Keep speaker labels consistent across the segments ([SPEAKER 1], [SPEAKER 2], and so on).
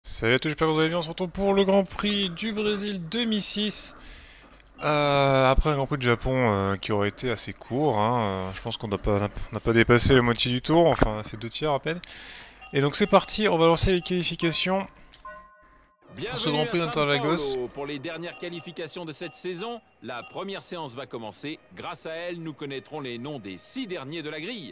[SPEAKER 1] Salut à tous, j'espère que vous allez bien, on se retrouve pour le Grand Prix du Brésil 2006. Après un Grand Prix de Japon qui aurait été assez court, hein, je pense qu'on n'a pas dépassé la moitié du tour, enfin on a fait 2 tiers à peine. Et donc c'est parti, on va lancer les qualifications pour ce Grand
[SPEAKER 2] Bienvenue à
[SPEAKER 1] Prix
[SPEAKER 2] São
[SPEAKER 1] d'Interlagos.
[SPEAKER 2] Paulo pour les dernières qualifications de cette saison. La première séance va commencer. Grâce à elle, nous connaîtrons les noms des 6 derniers de la grille.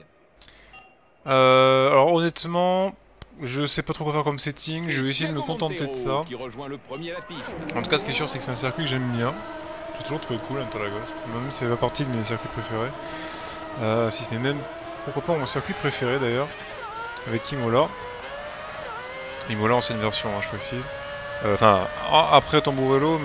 [SPEAKER 1] Alors honnêtement, je sais pas trop quoi faire comme setting, je vais essayer de me
[SPEAKER 2] Thiago
[SPEAKER 1] contenter de
[SPEAKER 2] Monteiro
[SPEAKER 1] ça.
[SPEAKER 2] qui rejoint le premier à la piste.
[SPEAKER 1] En tout cas ce qui est sûr c'est que c'est un circuit que j'aime bien. J'ai toujours trouvé cool Interlagos, même si ça fait partie de mes circuits préférés. Si ce n'est même, pourquoi pas mon circuit préféré d'ailleurs, avec Imola. Imola ancienne version, hein, je précise. Enfin, après Tamburello,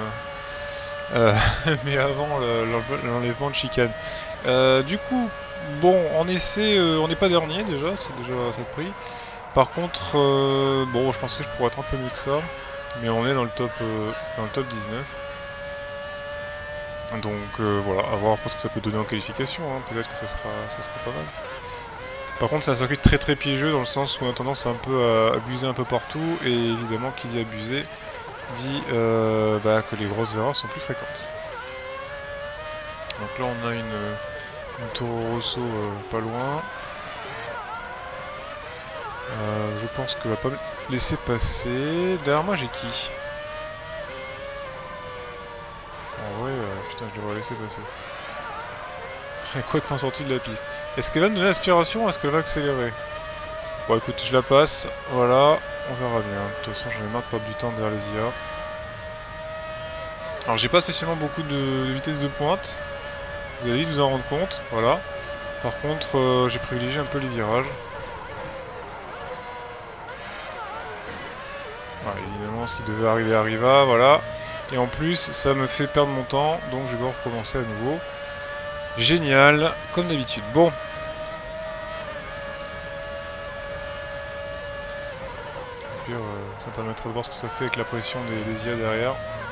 [SPEAKER 1] mais avant l'enlèvement de chicane. Du coup, bon, en essai, on n'est pas dernier déjà, c'est déjà ça de prix. Par contre, bon, je pensais que je pourrais être un peu mieux que ça, mais on est dans le top 19. Donc voilà, à voir ce que ça peut donner en qualification, hein. Peut-être que ça sera pas mal. Par contre, c'est un circuit très piégeux dans le sens où on a tendance un peu à abuser un peu partout, et évidemment, qui dit abuser dit que les grosses erreurs sont plus fréquentes. Donc là, on a une Toro Rosso pas loin. Je pense qu'elle va pas me laisser passer. Derrière moi, j'ai qui? En vrai, putain, je devrais laisser passer. Elle est complètement sortie de la piste. Est-ce qu'elle va me donner l'aspiration ou est-ce qu'elle va accélérer? Bon, écoute, je la passe. Voilà, on verra bien. De toute façon, j'en ai marre de perdre du temps derrière les IA. Alors, j'ai pas spécialement beaucoup de vitesse de pointe. Vous allez vite vous en rendre compte. Voilà. Par contre, j'ai privilégié un peu les virages. Voilà, évidemment, ce qui devait arriver arriva, voilà. Et en plus, ça me fait perdre mon temps, donc je vais devoir recommencer à nouveau. Génial, comme d'habitude. Bon. Au pire, ça me permettra de voir ce que ça fait avec la pression des IA derrière.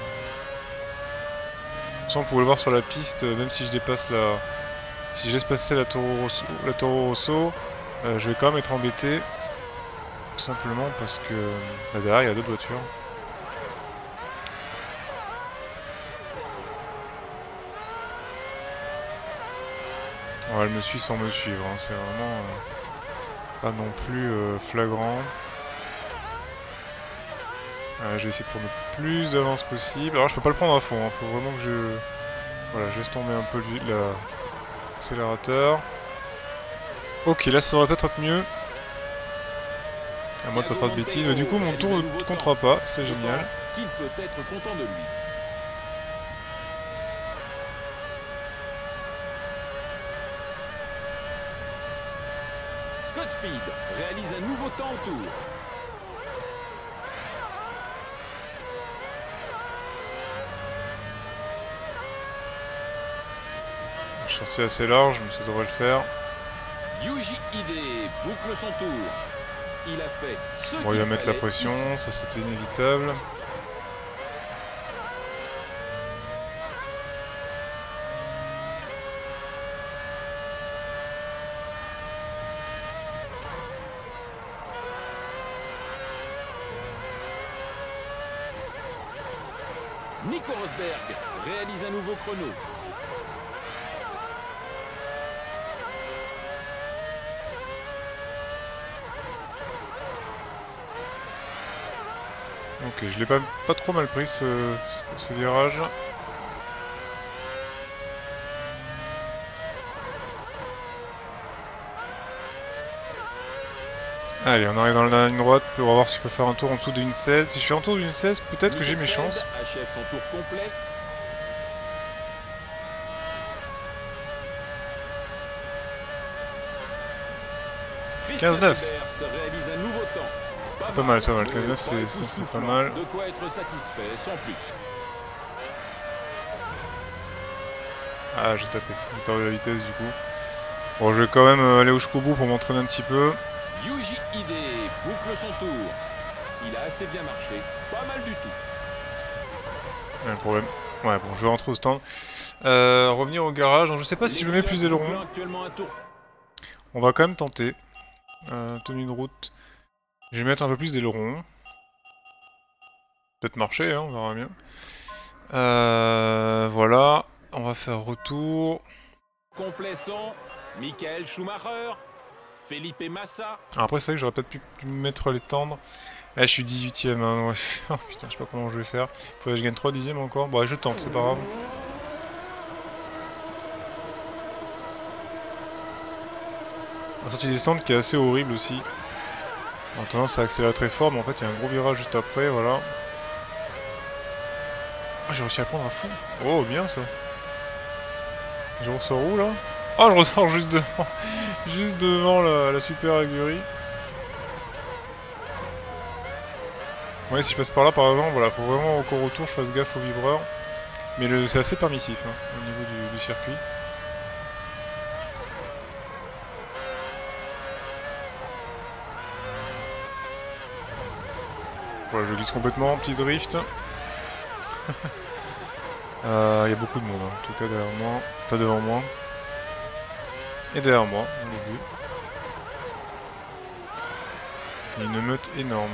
[SPEAKER 1] Ça, on pouvait le voir sur la piste, même si je dépasse la... Si je laisse passer la Toro Rosso, je vais quand même être embêté. Tout simplement parce que là derrière, il y a d'autres voitures. Ouais, elle me suit sans me suivre, hein. C'est vraiment pas non plus flagrant. Je vais essayer de prendre le plus d'avance possible. Alors je peux pas le prendre à fond, hein. Faut vraiment que je... Voilà, je laisse tomber un peu l'accélérateur. Ok, là ça devrait peut-être être mieux. À moi de pas faire de bêtises. Mais du coup mon tour ne comptera pas, c'est génial.
[SPEAKER 2] Qu'il peut être content de lui. Scott Speed réalise un nouveau temps au tour.
[SPEAKER 1] Je suis sorti assez large, mais ça devrait le faire.
[SPEAKER 2] Yuji Ide boucle son tour. Il a fait ce
[SPEAKER 1] Bon, il va
[SPEAKER 2] qu'il
[SPEAKER 1] mettre la
[SPEAKER 2] fallait
[SPEAKER 1] pression,
[SPEAKER 2] ici.
[SPEAKER 1] ça c'était inévitable.
[SPEAKER 2] Nico Rosberg réalise un nouveau chrono.
[SPEAKER 1] Ok, je l'ai pas trop mal pris ce virage. Allez, on arrive dans la ligne droite pour voir si je peux faire un tour en dessous d'une 16. Si je fais en dessous d'une 16, peut-être que j'ai mes chances.
[SPEAKER 2] Achève son tour complet. Christian
[SPEAKER 1] 15-9.
[SPEAKER 2] réalise un nouveau temps.
[SPEAKER 1] C'est pas mal, c'est pas mal. 15-9, c'est pas mal.
[SPEAKER 2] De quoi être satisfait, sans plus.
[SPEAKER 1] Ah, j'ai tapé. J'ai perdu la vitesse du coup. Bon, je vais quand même aller jusqu'au bout pour m'entraîner un petit peu.
[SPEAKER 2] Yuji Ide boucle son tour. Il a assez bien marché. Pas mal du tout.
[SPEAKER 1] Un problème. Ouais, bon, je vais rentrer au stand. Revenir au garage. Donc, je sais pas si je mets plus aileron. On va quand même tenter. Tenue de route. Je vais mettre un peu plus d'aileron. peut-être marcher, hein, on verra bien. Voilà, on va faire retour.
[SPEAKER 2] Complet sont Michael Schumacher, Felipe Massa.
[SPEAKER 1] Après, c'est vrai que j'aurais peut-être pu mettre les tendres. Là, je suis 18ème, hein, ouais. Oh, putain, je sais pas comment je vais faire. Faudrait que je gagne 3 dixièmes encore. Bon, ouais, je tente, c'est pas grave. La sortie des stands qui est assez horrible aussi. En tendance à accélérer très fort, mais en fait, il y a un gros virage juste après, voilà. Ah, j'ai réussi à prendre à fond. Oh, bien ça. Je ressors où là? Oh, je ressors juste devant. Juste devant la super aiguille. Ouais, si je passe par là par exemple, voilà, faut vraiment qu'au retour je fasse gaffe au vibreur. Mais c'est assez permissif hein, au niveau du circuit. Voilà, je glisse complètement, petit drift. Il y a beaucoup de monde, hein, en tout cas derrière moi, enfin devant moi. Et derrière moi, au début. Il y a une meute énorme.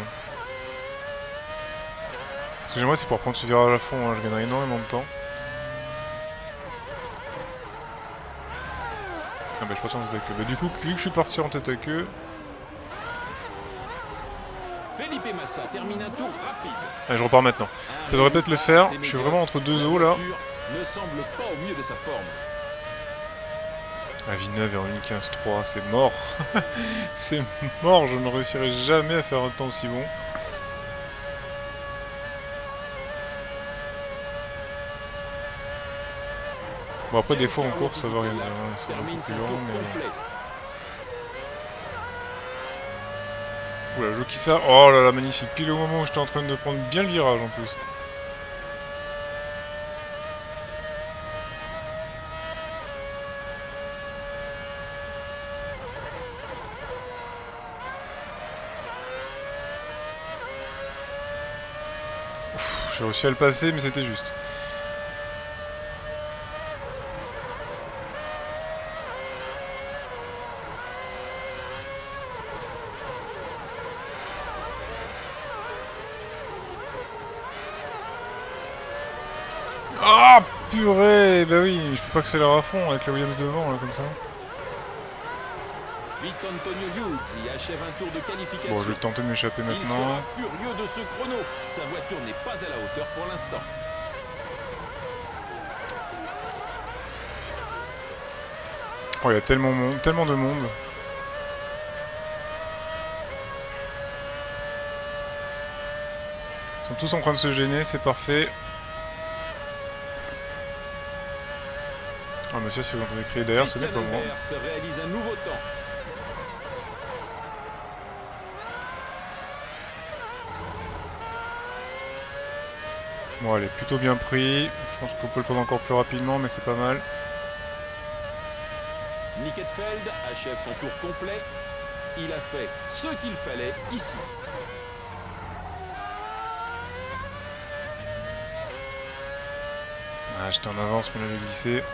[SPEAKER 1] Ce que j'aimerais c'est pour prendre ce virage à fond, hein, je gagnerais énormément de temps. Ah bah je passe en tête à queue. Bah du coup, vu que je suis parti en tête à queue...
[SPEAKER 2] Felipe Massa termine un tour rapide.
[SPEAKER 1] Allez, je repars maintenant. Ça devrait peut-être le faire, je suis vraiment entre deux eaux là.
[SPEAKER 2] Ne semble pas au mieux de sa forme.
[SPEAKER 1] À Villeneuve et en 1.15.3, c'est mort. C'est mort, je ne réussirai jamais à faire un temps aussi bon. Bon après des fois en course ça va rien dire, hein, c'est beaucoup plus long mais... Oula, je qui ça. Oh là là, magnifique, pile au moment où j'étais en train de prendre bien le virage en plus. J'ai réussi à le passer mais c'était juste. Ah purée, bah oui, je peux pas accélérer à fond avec la Williams devant là comme ça.
[SPEAKER 2] Antonio Liuzzi achève un tour de qualification.
[SPEAKER 1] Bon, je vais tenter de m'échapper maintenant.
[SPEAKER 2] Il sera furieux de ce chrono. Sa voiture n'est pas à la hauteur pour l'instant.
[SPEAKER 1] Oh, il y a tellement de monde. Ils sont tous en train de se gêner, c'est parfait. Ah, monsieur, si vous entendez crier derrière, ce n'est pas moi.
[SPEAKER 2] Se réalise un nouveau temps.
[SPEAKER 1] Bon, elle est plutôt bien pris. Je pense qu'on peut le prendre encore plus rapidement, mais c'est pas mal.
[SPEAKER 2] Nicketfeld achève son tour complet. Il a fait ce qu'il fallait ici.
[SPEAKER 1] Ah, j'étais en avance, mais là, j'ai glissé.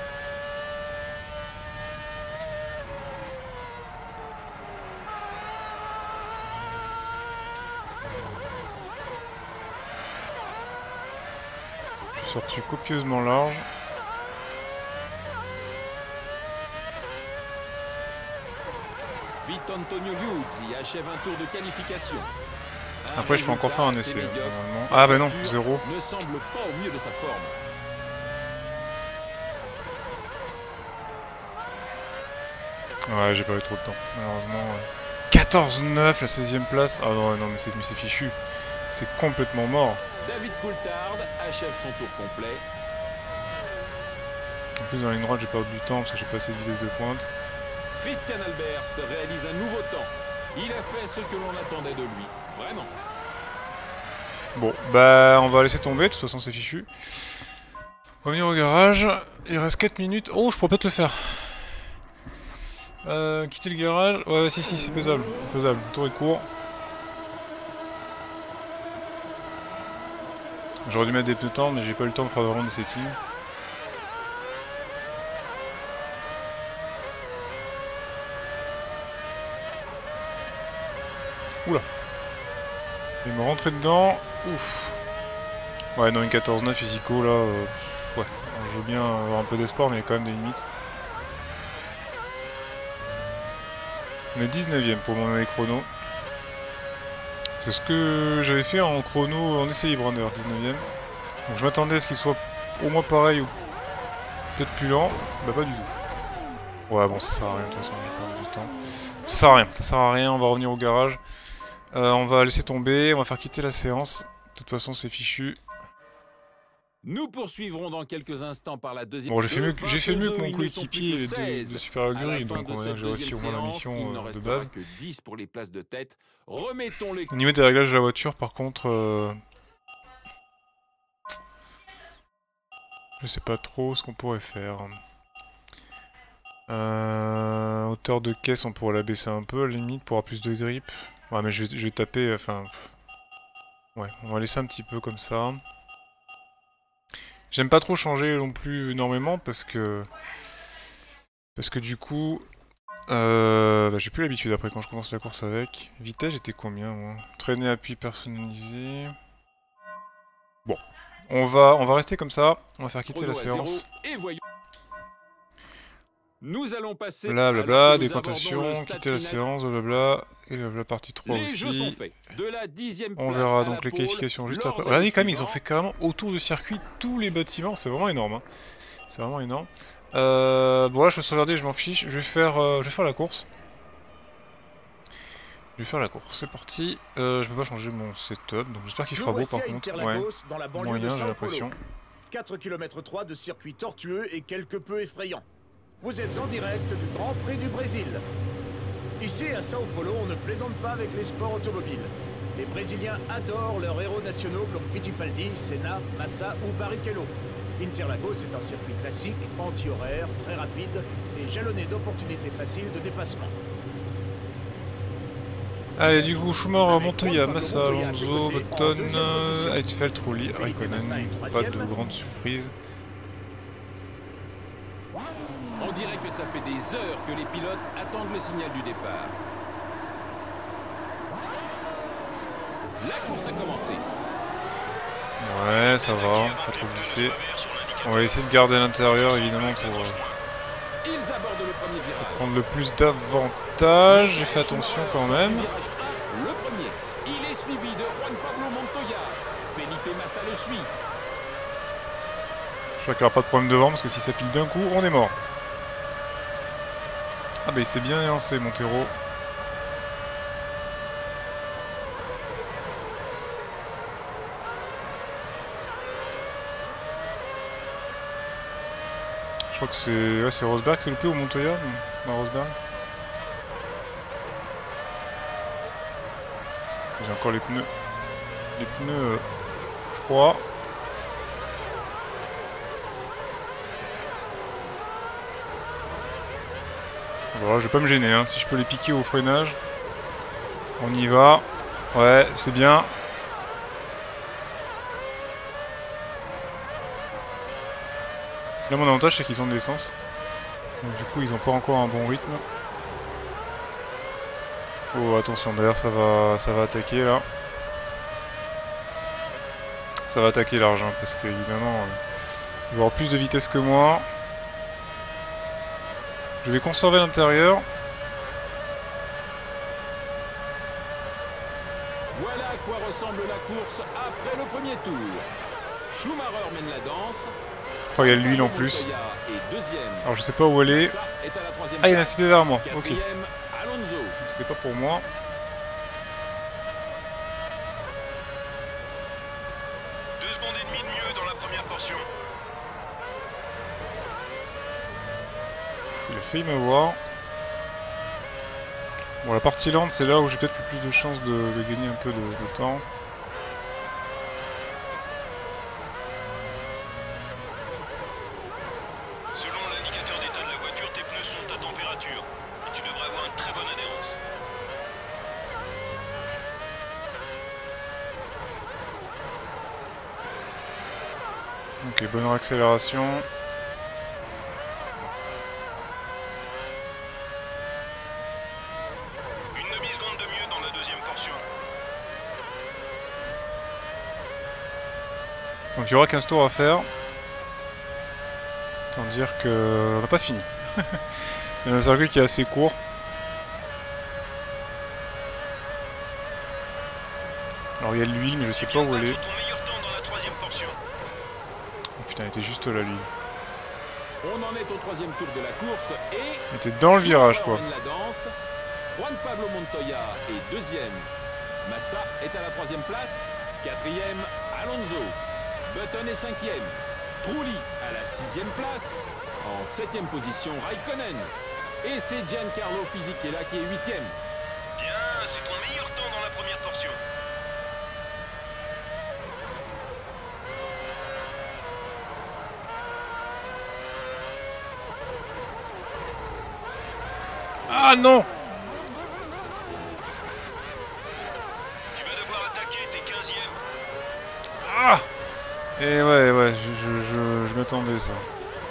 [SPEAKER 1] Je suis sorti copieusement large.
[SPEAKER 2] Antonio Liuzzi achève un tour de qualification.
[SPEAKER 1] Après, je peux encore faire un essai, normalement. Ah bah non, 0.
[SPEAKER 2] Ne semble pas au mieux de sa forme.
[SPEAKER 1] Ouais, j'ai pas eu trop de temps, malheureusement. 14-9, la 16ème place. Ah non, non mais c'est fichu. C'est complètement mort.
[SPEAKER 2] David Coulthard achève son tour complet.
[SPEAKER 1] En plus, dans la ligne droite, j'ai perdu du temps parce que j'ai pas assez de vitesse de pointe.
[SPEAKER 2] Christian Albert se réalise un nouveau temps. Il a fait ce que l'on attendait de lui, vraiment.
[SPEAKER 1] Bon, bah on va laisser tomber, de toute façon c'est fichu. On va venir au garage, il reste 4 minutes. Oh, je pourrais peut-être le faire. Quitter le garage, ouais si c'est faisable, le tour est court. J'aurais dû mettre des pneus tendres mais j'ai pas eu le temps de faire vraiment des settings. Oula. Il me rentrer dedans. Ouf. Ouais, non, une 14-9 physico là, ouais, je veux bien avoir un peu d'espoir, mais il y a quand même des limites. On est 19ème pour mon année chrono. C'est ce que j'avais fait en chrono en essai libre runner, 19ème. Donc je m'attendais à ce qu'il soit au moins pareil ou peut-être plus lent. Bah pas du tout. Ouais bon ça sert à rien de toute façon, je perds du temps. Ça sert à rien, on va revenir au garage. On va laisser tomber, on va faire quitter la séance. De toute façon c'est fichu.
[SPEAKER 2] Nous poursuivrons dans quelques instants par la deuxième.
[SPEAKER 1] Bon j'ai fait mieux que mon coéquipier de Super Aguri, donc on a j'ai réussi au moins la mission de base.
[SPEAKER 2] Que 10 pour les places de tête. Remettons les...
[SPEAKER 1] Au niveau des réglages de la voiture par contre... je sais pas trop ce qu'on pourrait faire. Hauteur de caisse, on pourrait la baisser un peu à la limite pour avoir plus de grip. Ouais, mais je vais taper, enfin... Ouais, on va laisser un petit peu comme ça. J'aime pas trop changer non plus énormément parce que du coup... bah, j'ai plus l'habitude après quand je commence la course avec. Vitesse, j'étais combien moi? Traîner, appui personnalisé... Bon. On va rester comme ça. On va faire quitter la séance.
[SPEAKER 2] Et voyons. Nous allons passer
[SPEAKER 1] blablabla, décantation, quitter la séance, blablabla, et la partie 3
[SPEAKER 2] les
[SPEAKER 1] aussi.
[SPEAKER 2] Jeux sont faits. De la 10e
[SPEAKER 1] On verra donc les qualifications juste après. Regardez quand même, ils ont fait carrément autour du circuit tous les bâtiments, c'est vraiment énorme. Hein. C'est vraiment énorme. Bon là je vais sauvegarder, je m'en fiche, je vais faire la course. Je vais faire la course, c'est parti. Je peux pas changer mon setup, donc j'espère qu'il fera beau par contre. Ouais, moyen j'ai l'impression.
[SPEAKER 3] 4 km 3 de circuit tortueux et quelque peu effrayant. Vous êtes en direct du Grand Prix du Brésil. Ici, à Sao Paulo, on ne plaisante pas avec les sports automobiles. Les Brésiliens adorent leurs héros nationaux comme Fittipaldi, Senna, Massa ou Barrichello. Interlagos est un circuit classique, anti-horaire, très rapide et jalonné d'opportunités faciles de dépassement.
[SPEAKER 1] Allez, du coup, Schumacher, Montoya, Massa, Alonso, Button, Heidfeld, Trulli, Raikkonen, pas de grande surprise.
[SPEAKER 2] On dirait que ça fait des heures que les pilotes attendent le signal du départ. La course a commencé.
[SPEAKER 1] Ouais, ça va, pas trop glisser. On va essayer de garder l'intérieur, évidemment, pour
[SPEAKER 2] Ils abordent le premier virage.
[SPEAKER 1] prendre le plus d'avantages. J'ai fait attention quand même.
[SPEAKER 2] Le premier, il est suivi de Juan Pablo Montoya. Felipe Massa le suit.
[SPEAKER 1] Je crois qu'il n'y aura pas de problème devant, parce que si ça pile d'un coup, on est mort. Ah bah il s'est bien élancé, Montero. Je crois que c'est... Ouais, c'est Rosberg, c'est loupé ou Montoya? Non, Rosberg. J'ai encore les pneus froids. Voilà, je vais pas me gêner, hein. Si je peux les piquer au freinage. On y va. Ouais, c'est bien. Là, mon avantage, c'est qu'ils ont de l'essence. Donc, du coup, ils ont pas encore un bon rythme. Oh, attention, d'ailleurs, ça va attaquer, là. Ça va attaquer large, hein, parce qu'évidemment, il va avoir plus de vitesse que moi. Je vais conserver l'intérieur.
[SPEAKER 2] Voilà à quoi ressemble la course après le premier tour. Schumacher mène la danse.
[SPEAKER 1] Oh, il y a de l'huile en plus. Alors je sais pas où elle est. Ah, il y en a cité derrière moi. Ok. C'était pas pour moi. Il a failli m'avoir. Bon, la partie lente, c'est là où j'ai peut-être plus de chances de gagner un peu de temps.
[SPEAKER 4] Selon l'indicateur d'état de la voiture, tes pneus sont à température. Et tu devrais avoir une très bonne adhérence.
[SPEAKER 1] Ok, bonne accélération. Donc il y aura 15 tours à faire. Autant dire qu'on n'a pas fini. C'est un circuit qui est assez court. Alors il y a de l'huile mais je sais pas où elle est.
[SPEAKER 4] Ton meilleur temps dans la troisième portion.
[SPEAKER 1] Oh putain, elle était juste là l'huile.
[SPEAKER 2] On en est au troisième tour de la course et...
[SPEAKER 1] Elle était dans le virage quoi.
[SPEAKER 2] mène la danse. Juan Pablo Montoya est deuxième. Massa est à la troisième place. Quatrième, Alonso. Button est cinquième. Trulli à la sixième place. En septième position, Raikkonen. Et c'est Giancarlo Fisichella qui est huitième.
[SPEAKER 4] Bien, c'est ton meilleur temps dans la première portion.
[SPEAKER 1] Ah non!
[SPEAKER 4] Tu vas devoir attaquer, t'es 15e.
[SPEAKER 1] Ah! Et ouais, je m'attendais ça.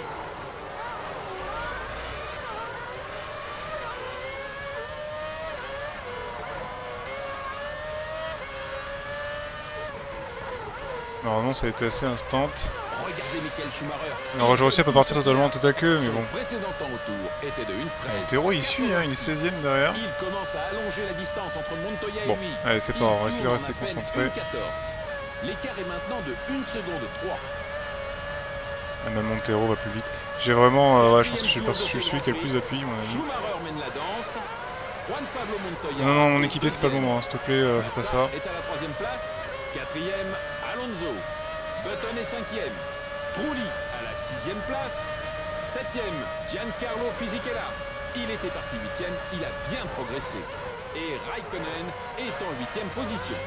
[SPEAKER 1] Normalement ça a été assez instant.
[SPEAKER 2] Regardez Michael Schumacher.
[SPEAKER 1] Alors j'aurais réussi à pas partir totalement tête à queue, mais
[SPEAKER 2] Son
[SPEAKER 1] bon.
[SPEAKER 2] précédent temps au tour était de 1:13.
[SPEAKER 1] Théro il suit, hein, il est 16ème derrière.
[SPEAKER 2] Il commence à allonger la distance entre Montoya
[SPEAKER 1] Bon,
[SPEAKER 2] et lui.
[SPEAKER 1] allez c'est pas grave, on va essayer de rester concentré.
[SPEAKER 2] L'écart est maintenant de 1 seconde 3.
[SPEAKER 1] Ah, même Montero va plus vite. J'ai vraiment, ouais, je pense que je suis celui qui a le plus d'appui, mon ami.
[SPEAKER 2] Schumacher mène la danse. Juan Pablo Montoya.
[SPEAKER 1] Non, non, mon équipier c'est pas le moment, hein, s'il te plaît, fais pas ça.
[SPEAKER 2] est à la troisième place. Quatrième, Alonso. Button est cinquième. Trulli à la sixième place. Septième, Giancarlo Fisichella. Il était parti huitième, il a bien progressé. Et Raikkonen est en huitième position.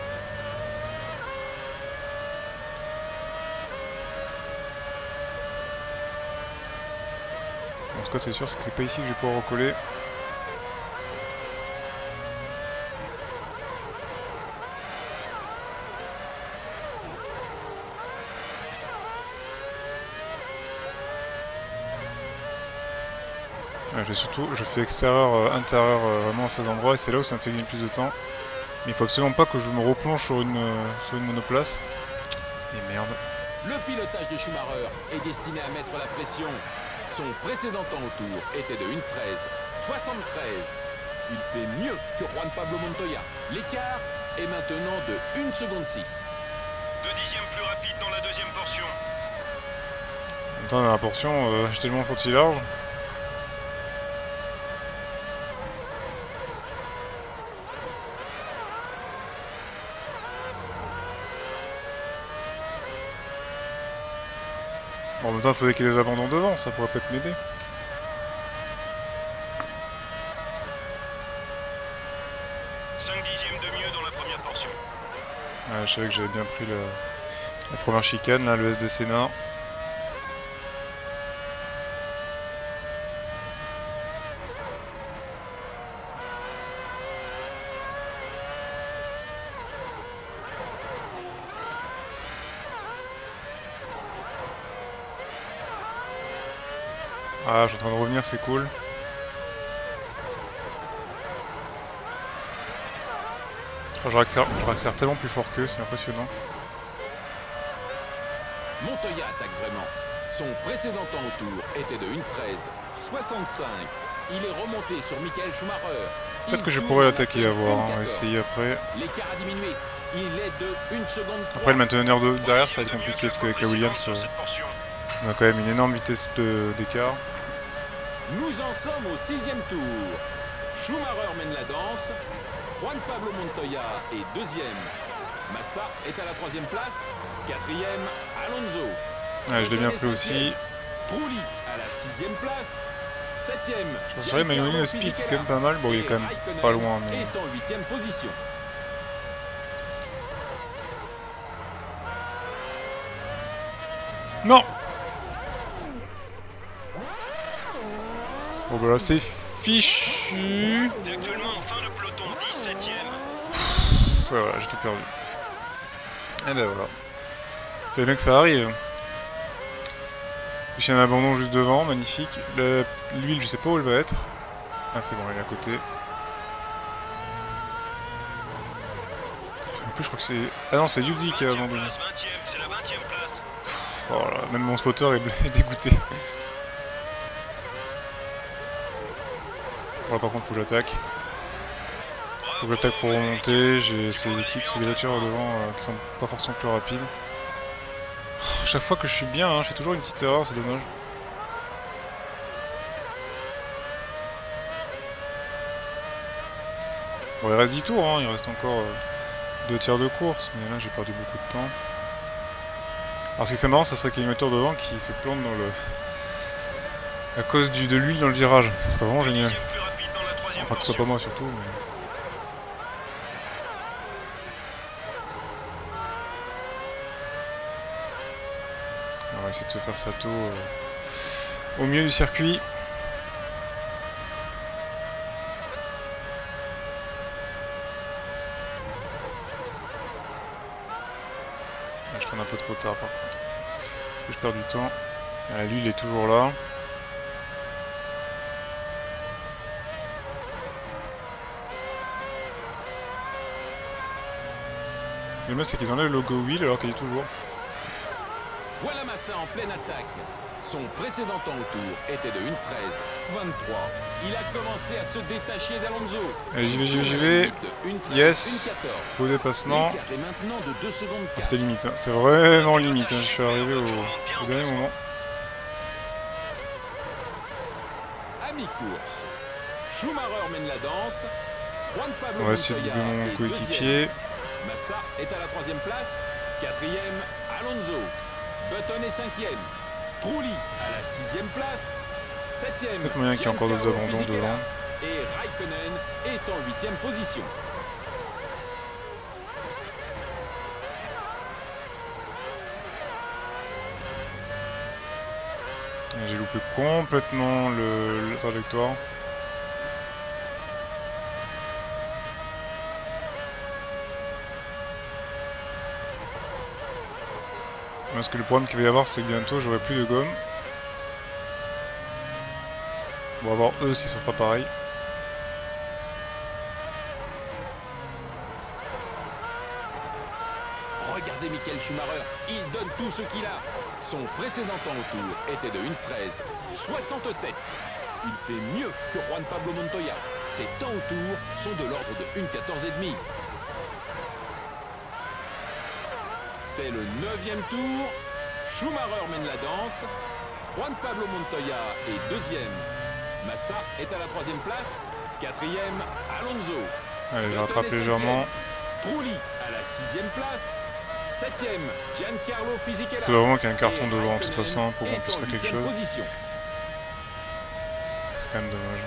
[SPEAKER 1] En tout cas c'est sûr, c'est que c'est pas ici que je vais pouvoir recoller. Ouais, je fais extérieur, intérieur vraiment à ces endroits et c'est là où ça me fait gagner plus de temps. Mais il faut absolument pas que je me replonge sur une monoplace. Et merde.
[SPEAKER 2] Le pilotage de Schumacher est destiné à mettre la pression. Son précédent temps au tour était de 1:13,73. Il fait mieux que Juan Pablo Montoya. L'écart est maintenant de 1 seconde 6.
[SPEAKER 4] 2 dixièmes plus rapide dans la deuxième portion.
[SPEAKER 1] Attends, la portion, j'ai tellement sorti large. Bon, en même temps, il faudrait qu'il y ait des abandons devant, ça pourrait peut-être m'aider.
[SPEAKER 4] « 5 dixièmes de mieux dans la première portion.
[SPEAKER 1] Ouais, je savais que j'avais bien pris la première chicane, là, le S de Senna. Ah, je suis en train de revenir, c'est cool. Oh, je réaccélère tellement plus fort qu'eux, c'est impressionnant.
[SPEAKER 2] Montoya attaque vraiment. Son précédent temps au tour était de 1:13,65. Il est remonté sur Michael Schumacher.
[SPEAKER 1] Peut-être que je pourrais l'attaquer à voir, hein, on va essayer après.
[SPEAKER 2] L'écart a diminué. Il est de 1 seconde 3.
[SPEAKER 1] Après le maintenir derrière ça va être compliqué parce qu'avec la Williams on a quand même une énorme vitesse d'écart.
[SPEAKER 2] Nous en sommes au 6e tour. Schumacher mène la danse. Juan Pablo Montoya est deuxième. Massa est à la troisième place. Quatrième, Alonso.
[SPEAKER 1] Ouais, je l'ai bien pris aussi.
[SPEAKER 2] Trulli à la 6e place. Septième.
[SPEAKER 1] Je dirais Magnoni au speed, c'est quand même pas mal. Bon, il est quand même pas loin, mais...
[SPEAKER 2] est en 8e position.
[SPEAKER 1] Non! Bon, bah là, c'est fichu.
[SPEAKER 4] T'es actuellement en fin de peloton, 17ème.
[SPEAKER 1] Ouais, voilà, j'ai tout perdu. Et ben voilà. Fallait bien que ça arrive. J'ai un abandon juste devant, magnifique. L'huile, je sais pas où elle va être. Ah, c'est bon, elle est à côté. En plus, je crois que c'est... Ah non, c'est Yuzi qui a abandonné.
[SPEAKER 4] C'est la 20e place.
[SPEAKER 1] Oh là, même mon spotter est dégoûté. Là, par contre, faut que j'attaque. Faut que j'attaque pour remonter. J'ai ces équipes, c'est des voitures devant qui sont pas forcément plus rapides. Oh, chaque fois que je suis bien, hein, je fais toujours une petite erreur, c'est dommage. Bon, il reste 10 tours, hein, il reste encore 2 tiers de course, mais là j'ai perdu beaucoup de temps. Alors ce qui est marrant, ça serait qu'il y ait une voiture devant qui se plante dans le... à cause de l'huile dans le virage, ça serait vraiment génial. Enfin que ce soit pas moi surtout, mais... On va essayer de se faire Sato au milieu du circuit. Là, je tourne un peu trop tard par contre. Je perds du temps. Ah, lui il est toujours là. Le mieux c'est qu'ils enlèvent le logo wheel alors qu'il est toujours.
[SPEAKER 2] Voilà Massa en pleine attaque. Son précédent temps au tour était de 1:13:23. Il a commencé à se détacher d'Alonso.
[SPEAKER 1] Allez, j'y vais. Yes. Beau dépassement. C'était limite, hein. C'était vraiment limite. Hein. Je suis arrivé au dernier moment.
[SPEAKER 2] À mi-course, Schumacher mène la danse. Juan Pablo
[SPEAKER 1] On va essayer de doubler mon coéquipier.
[SPEAKER 2] Massa est à la 3e place. 4e, Alonso. Button est 5e. Trulli à la 6e place. 7e.
[SPEAKER 1] Peut-être moyen qu'il y ait encore d'autres abandons devant.
[SPEAKER 2] Et Raikkonen est en 8e position.
[SPEAKER 1] J'ai loupé complètement la trajectoire. Parce que le problème qu'il va y avoir, c'est que bientôt j'aurai plus de gomme. On va voir eux si ça sera pareil.
[SPEAKER 2] Regardez Michael Schumacher, il donne tout ce qu'il a. Son précédent temps au tour était de 1:13:67. Il fait mieux que Juan Pablo Montoya. Ses temps au tour sont de l'ordre de 1:14:30. C'est le 9e tour. Schumacher mène la danse. Juan Pablo Montoya est 2e. Massa est à la 3e place. 4e, Alonso.
[SPEAKER 1] Allez, j'ai rattrapé légèrement.
[SPEAKER 2] Trulli à la 6e place. 7e, Giancarlo Fisichella.
[SPEAKER 1] Il faut vraiment qu'il y ait un carton devant de toute façon pour qu'on puisse faire quelque chose.
[SPEAKER 2] Position.
[SPEAKER 1] C'est quand même dommage.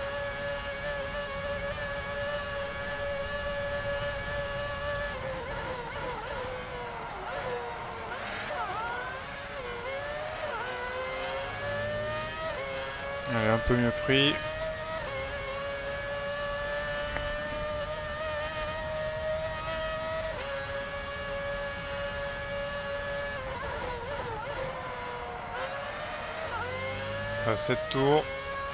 [SPEAKER 1] Allez, un peu mieux pris. À 7 tours.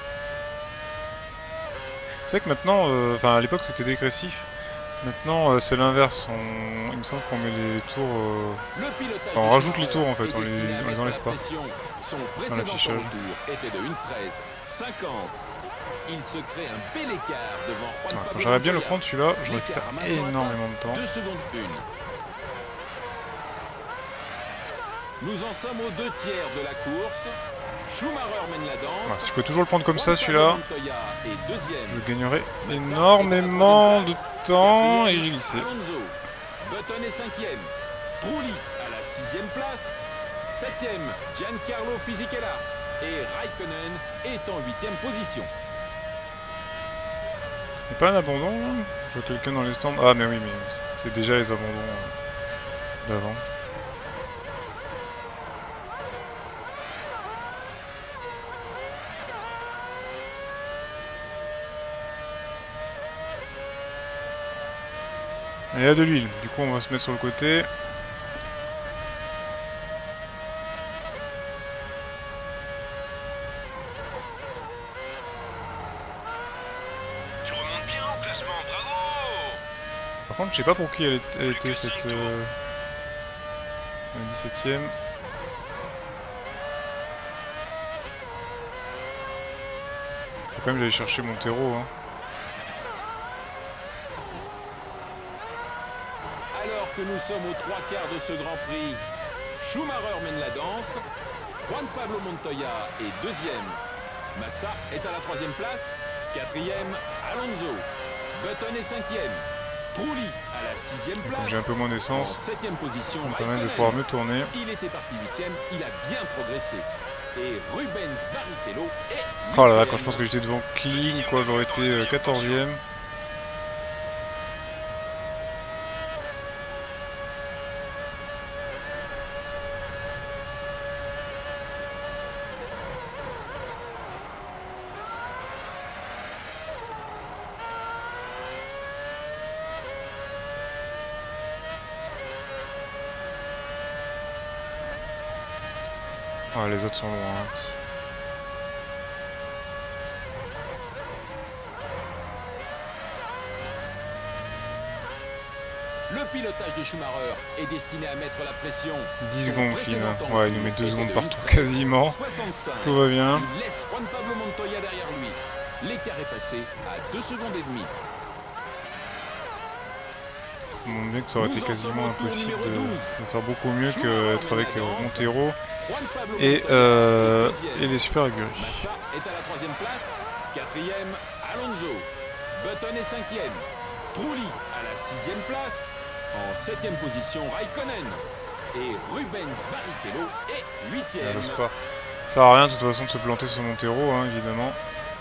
[SPEAKER 1] C'est vrai que maintenant, enfin à l'époque c'était dégressif. Maintenant c'est l'inverse. Il me semble qu'on met les tours. Enfin, on rajoute les tours en fait, on les enlève pas. Dans l'affichage.
[SPEAKER 2] Était de 1:13:50. Il se crée un bel écart devant Juan Pablo
[SPEAKER 1] Quand j'aimerais bien le
[SPEAKER 2] Montoya.
[SPEAKER 1] prendre celui-là, je récupère énormément de temps.
[SPEAKER 2] 2 secondes 1. Nous en sommes aux 2 tiers de la course. Schumacher mène la danse.
[SPEAKER 1] Voilà, si je peux toujours le prendre comme ça celui-là,
[SPEAKER 2] est 2e.
[SPEAKER 1] je gagnerai énormément de temps et j'ai glissé.
[SPEAKER 2] Alonso. Button est 5e. Trulli à la 6e place. 7e, Giancarlo Fisichella. Et Raikkonen est en 8e position.
[SPEAKER 1] Y'a pas un abandon là? Je vois quelqu'un dans les stands. Ah mais oui, mais c'est déjà les abandons d'avant. Et il y a de l'huile, du coup on va se mettre sur le côté.
[SPEAKER 4] Tu remontes bien au classement, bravo!
[SPEAKER 1] Par contre, je sais pas pour qui elle était cette... la 17ème. Faut quand même que j'aille chercher mon terreau. Hein.
[SPEAKER 2] Alors que nous sommes aux 3 quarts de ce Grand Prix, Schumacher mène la danse, Juan Pablo Montoya est 2e, Massa est à la 3e place, 4e Alonso, Button est 5e, Trulli à la 6e place,
[SPEAKER 1] comme j'ai un peu moins
[SPEAKER 2] en
[SPEAKER 1] d'essence,
[SPEAKER 2] 7e position
[SPEAKER 1] ça me permet de
[SPEAKER 2] Raikkonen.
[SPEAKER 1] pouvoir me tourner.
[SPEAKER 2] Il était parti 8e, il a bien progressé. Et Rubens Barrichello est 8e.
[SPEAKER 1] Oh là là, quand je pense que j'étais devant Kling, quoi, j'aurais été 14ème. Ah, les autres sont loin. Hein.
[SPEAKER 2] Le pilotage de Schumacher est destiné à mettre la pression.
[SPEAKER 1] 10 secondes, Kling.
[SPEAKER 2] Précédent
[SPEAKER 1] Ouais, il nous met 2 secondes partout quasiment.
[SPEAKER 2] 65.
[SPEAKER 1] Tout va bien.
[SPEAKER 2] Il laisse Juan Pablo Montoya derrière lui. L'écart est passé à 2 secondes et demie.
[SPEAKER 1] Ça montre bien que ça aurait été
[SPEAKER 2] Nous en
[SPEAKER 1] quasiment
[SPEAKER 2] sommes au tour
[SPEAKER 1] impossible
[SPEAKER 2] numéro 12.
[SPEAKER 1] de faire beaucoup mieux qu'être avec Montero
[SPEAKER 2] Juan Pablo
[SPEAKER 1] et,
[SPEAKER 2] Montoya est deuxième.
[SPEAKER 1] et les Super Aguri.
[SPEAKER 2] Massa est à la 3e place. 4e Alonso. Button est 5e. Trulli à la 6e place. En 7e position Raikkonen. Et Rubens Barrichello est 8e.
[SPEAKER 1] J'ose pas. Ça sert à rien de toute façon de se planter sur Montero, hein, évidemment.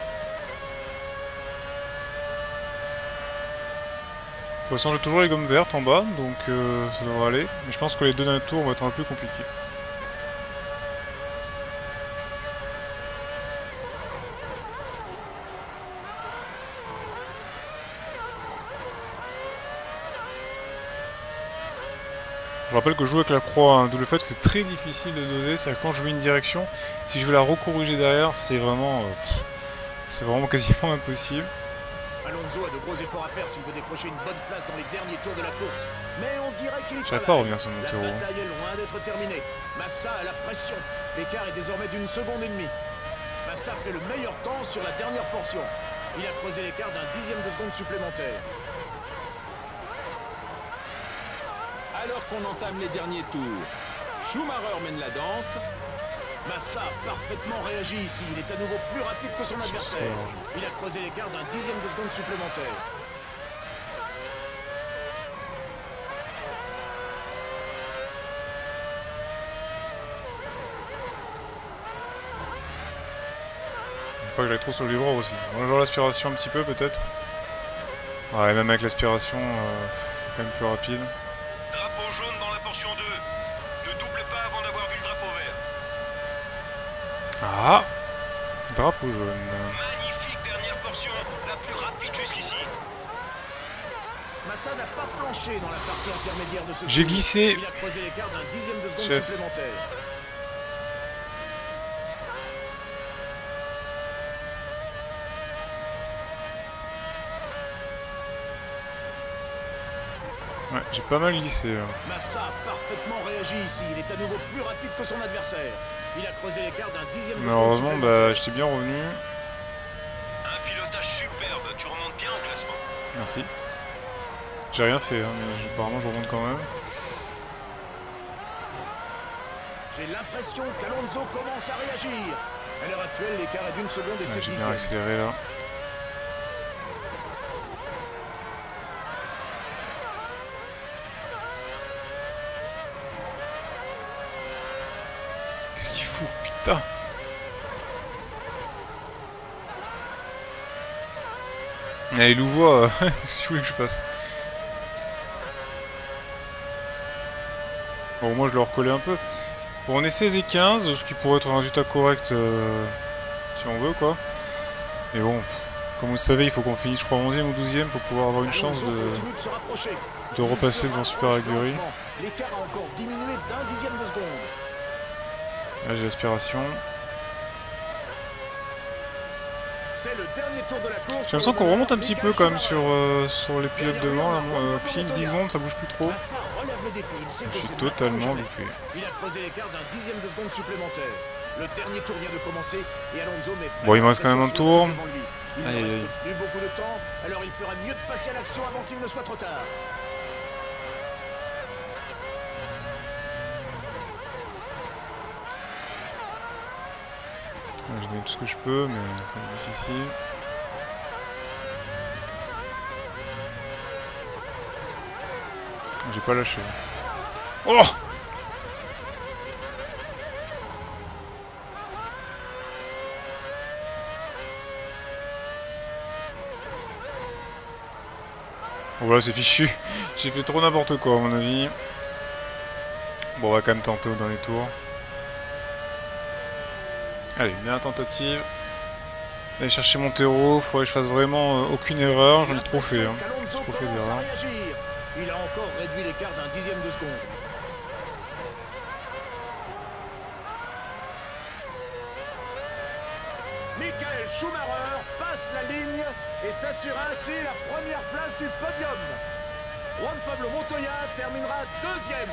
[SPEAKER 1] De toute façon, j'ai toujours les gommes vertes en bas, donc ça devrait aller. Mais je pense que les deux derniers tours vont être un peu compliqués. Je rappelle que je joue avec la croix, hein, d'où le fait que c'est très difficile de doser. C'est-à-dire que quand je mets une direction, si je veux la recorriger derrière, c'est vraiment quasiment impossible.
[SPEAKER 3] Alonso a de gros efforts à faire s'il veut décrocher une bonne place dans les derniers tours de la course. Mais on dirait qu'il
[SPEAKER 1] J'arrive pas à revenir sur
[SPEAKER 3] La
[SPEAKER 1] Montero.
[SPEAKER 3] bataille est loin d'être terminée. Massa a la pression. L'écart est désormais d'1 seconde et demie. Massa fait le meilleur temps sur la dernière portion. Il a creusé l'écart d'1 dixième de seconde supplémentaire.
[SPEAKER 2] Alors qu'on entame les derniers tours, Schumacher mène la danse.
[SPEAKER 3] Massa a parfaitement réagi ici. Il est à nouveau plus rapide que son adversaire. Il a creusé l'écart d'1 dixième de seconde supplémentaire.
[SPEAKER 1] Faut pas que j'aille trop sur le livreur aussi. On va jouer l'aspiration un petit peu peut-être. Ouais, même avec l'aspiration, quand même plus rapide.
[SPEAKER 4] Drapeau jaune dans la portion 2. Ne double pas avant d'avoir vu le drapeau vert.
[SPEAKER 1] Ah, drapeau jaune.
[SPEAKER 4] Magnifique dernière portion, la plus rapide jusqu'ici.
[SPEAKER 3] Massa n'a pas flanché dans la partie intermédiaire de ce
[SPEAKER 1] J'ai
[SPEAKER 3] tour.
[SPEAKER 1] glissé.
[SPEAKER 3] Il a creusé l'écart d'1 dixième de seconde
[SPEAKER 1] Chef.
[SPEAKER 3] supplémentaire.
[SPEAKER 1] Ouais, j'ai pas mal glissé là.
[SPEAKER 3] Massa a parfaitement réagi ici. Il est à nouveau plus rapide que son adversaire. Il a creusé l'écart d'1 dixième de seconde
[SPEAKER 1] Malheureusement,
[SPEAKER 3] supplémentaire.
[SPEAKER 1] bah, j'étais bien revenu.
[SPEAKER 4] Un pilotage superbe, tu remontes bien au classement.
[SPEAKER 1] Merci. J'ai rien fait, hein, mais apparemment je remonte quand même.
[SPEAKER 3] J'ai l'impression qu'Alonso commence à réagir. À l'heure actuelle, l'écart est d'1 seconde et
[SPEAKER 1] Ouais,
[SPEAKER 3] 7
[SPEAKER 1] j'ai bien
[SPEAKER 3] dixièmes.
[SPEAKER 1] accéléré là. Qu'est-ce qu'il fout, putain! Eh, il nous voit, qu'est-ce que tu voulais que je fasse? Bon, moi je le recollais un peu. Bon, on est 16 et 15, ce qui pourrait être un résultat correct si on veut, quoi. Mais bon, comme vous le savez, il faut qu'on finisse, je crois, 11e ou 12e pour pouvoir avoir une chance
[SPEAKER 3] Alonso continue de se rapprocher.
[SPEAKER 1] de repasser
[SPEAKER 3] Il se
[SPEAKER 1] devant Super
[SPEAKER 3] rapproche
[SPEAKER 1] Aguri.
[SPEAKER 3] lentement. L'écart a encore diminué d'1 dixième de seconde.
[SPEAKER 1] Là, j'ai l'aspiration.
[SPEAKER 3] C'est le dernier tour de la course.
[SPEAKER 1] J'ai l'impression qu'on remonte un petit peu quand même sur les pilotes devant. Là, Clean, 10 secondes, ça bouge plus trop.
[SPEAKER 3] Massa relève le défi. Il sait
[SPEAKER 1] Je
[SPEAKER 3] que
[SPEAKER 1] suis
[SPEAKER 3] c'est
[SPEAKER 1] totalement
[SPEAKER 3] maintenant ou
[SPEAKER 1] loupé.
[SPEAKER 3] jamais. Il a creusé l'écart d'un dixième de seconde supplémentaire. Le dernier tour vient de commencer et Alonso met
[SPEAKER 1] Bon, il me reste quand même un tour.
[SPEAKER 3] Il ne
[SPEAKER 1] Aïe, aïe,
[SPEAKER 3] reste
[SPEAKER 1] aïe.
[SPEAKER 3] plus beaucoup de temps, alors il fera mieux de passer à l'action avant qu'il ne soit trop tard.
[SPEAKER 1] Je donne tout ce que je peux, mais ça va être difficile. J'ai pas lâché. Oh! Voilà, c'est fichu. J'ai fait trop n'importe quoi à mon avis. Bon, on va quand même tenter au dernier tour. Allez, bien la tentative. Aller chercher mon terreau, faudrait que je fasse vraiment aucune erreur, j'en ai trop fait. Hein. J'ai trop fait d'erreurs.
[SPEAKER 3] Il a encore réduit l'écart d'un dixième de seconde. Michael Schumacher passe la ligne et s'assure ainsi la première place du podium. Juan Pablo Montoya terminera deuxième.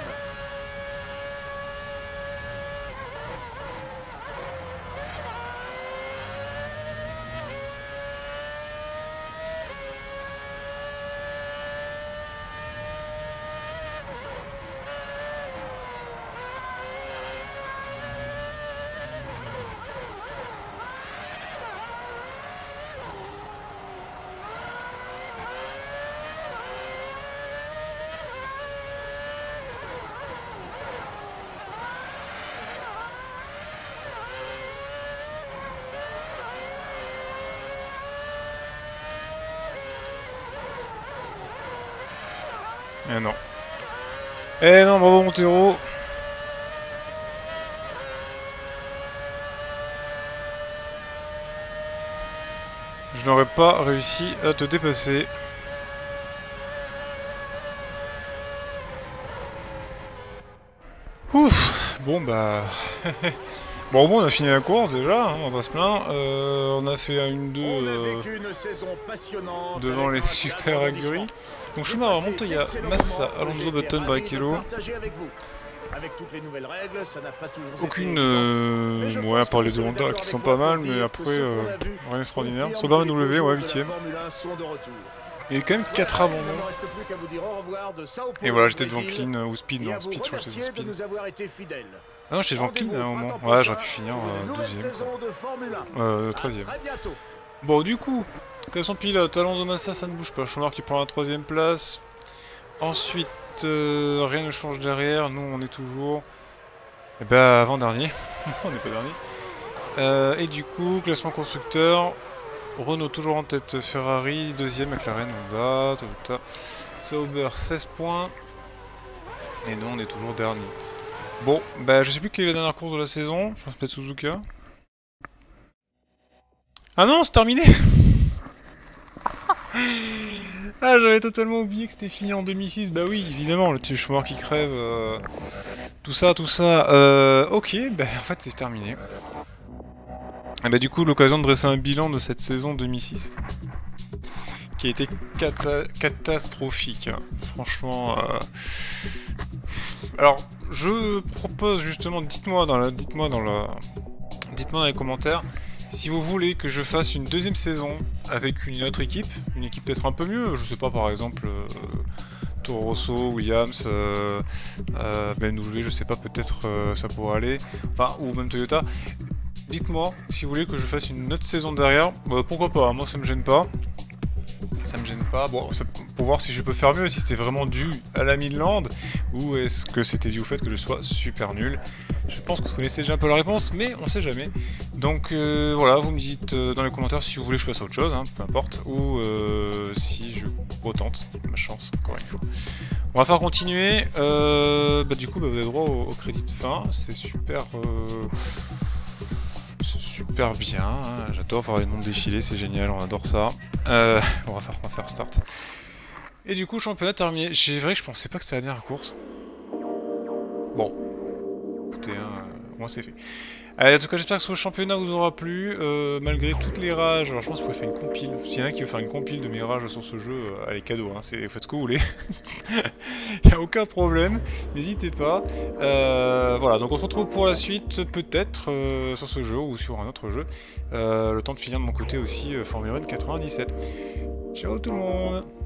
[SPEAKER 1] Eh non. Eh non, bravo Montero. Je n'aurais pas réussi à te dépasser. Ouf. Bon bah... Bon, au moins on a fini la course déjà, hein, on va pas se plaindre. On a fait un 1-2 devant les super aguerris. Donc Schumacher, Montoya, Massa, Alonso, Button, Barrichello. Aucune... ouais, à part les deux Honda qui sont pas mal, mais après, rien d'extraordinaire. Soba W, ouais, 8ème. Il y a eu quand même 4 abandons. Et voilà, j'étais devant Clean ou Speed, non, Speed, je crois que j'étais devant Speed. Ah non, j'étais devant Clean à un moment. Ouais, j'aurais pu finir 12ème. 13ème. Bon, du coup, classement pilote, Alonso, Massa, ça ne bouge pas. Schumacher qui prend la 3ème place. Ensuite, rien ne change derrière. Nous, on est toujours... Eh ben, avant-dernier. On n'est pas dernier. Et du coup, classement constructeur. Renault toujours en tête, Ferrari, 2ème, McLaren, Honda, Toyota, Sauber 16 points. Et nous on est toujours dernier. Bon, bah je sais plus quelle est la dernière course de la saison, je pense peut-être Suzuka. Ah non, c'est terminé. Ah, j'avais totalement oublié que c'était fini en 2006, bah oui, évidemment, le petit Schumacher qui crève, tout ça. Ok, bah en fait c'est terminé. Et bah du coup, l'occasion de dresser un bilan de cette saison 2006. Qui a été catastrophique, hein. Franchement... Alors, je propose justement, dites-moi dans les commentaires, si vous voulez que je fasse une deuxième saison avec une autre équipe, une équipe peut-être un peu mieux, je sais pas, par exemple... Toro Rosso, Williams, BMW, je sais pas, peut-être ça pourrait aller, enfin, ou même Toyota. Dites-moi si vous voulez que je fasse une autre saison derrière, pourquoi pas, moi ça me gêne pas. Ça me gêne pas, bon, pour voir si je peux faire mieux, si c'était vraiment dû à la Midland, ou est-ce que c'était dû au fait que je sois super nul. Je pense que vous connaissez déjà un peu la réponse, mais on sait jamais. Donc voilà, vous me dites dans les commentaires si vous voulez que je fasse autre chose, hein, peu importe, ou si je retente ma chance, encore une fois. On va faire continuer, du coup vous avez droit au crédit de fin, c'est super... super bien, hein. J'adore voir les noms défiler, c'est génial, on adore ça. On va faire start. Et du coup, championnat terminé. C'est vrai que je pensais pas que c'était la dernière course. Bon. Écoutez, moi c'est fait. Allez, en tout cas, j'espère que ce championnat vous aura plu, malgré toutes les rages. Alors, je pense que vous pouvez faire une compile. S'il y en a qui veut faire une compile de mes rages sur ce jeu, allez, cadeau, hein, faites ce que vous voulez. Il n'y a aucun problème, n'hésitez pas. Voilà, donc on se retrouve pour la suite, peut-être, sur ce jeu ou sur un autre jeu. Le temps de finir de mon côté aussi, Formule 1 97. Ciao tout le monde!